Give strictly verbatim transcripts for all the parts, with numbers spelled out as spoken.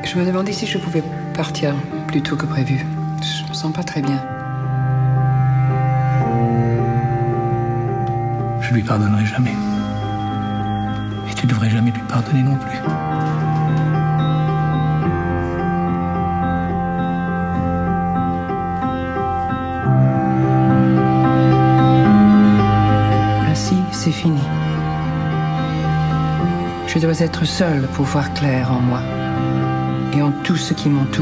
Je me demandais si je pouvais partir plus tôt que prévu. Je me sens pas très bien. Je lui pardonnerai jamais. Et tu devrais jamais lui pardonner non plus. Ainsi, c'est fini. Je dois être seule pour voir clair en moi et en tout ce qui m'entoure.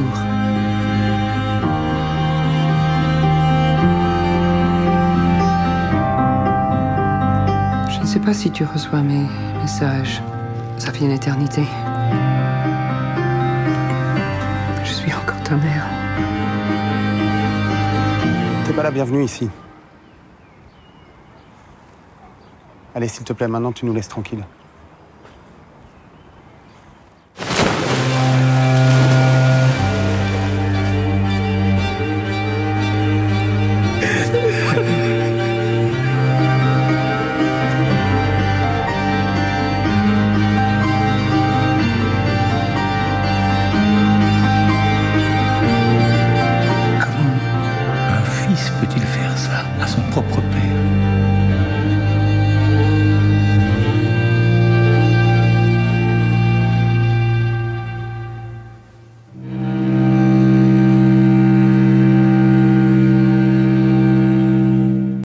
Je ne sais pas si tu reçois mes messages. Ça fait une éternité. Je suis encore ta mère. T'es pas la bienvenue ici. Allez, s'il te plaît, maintenant tu nous laisses tranquilles.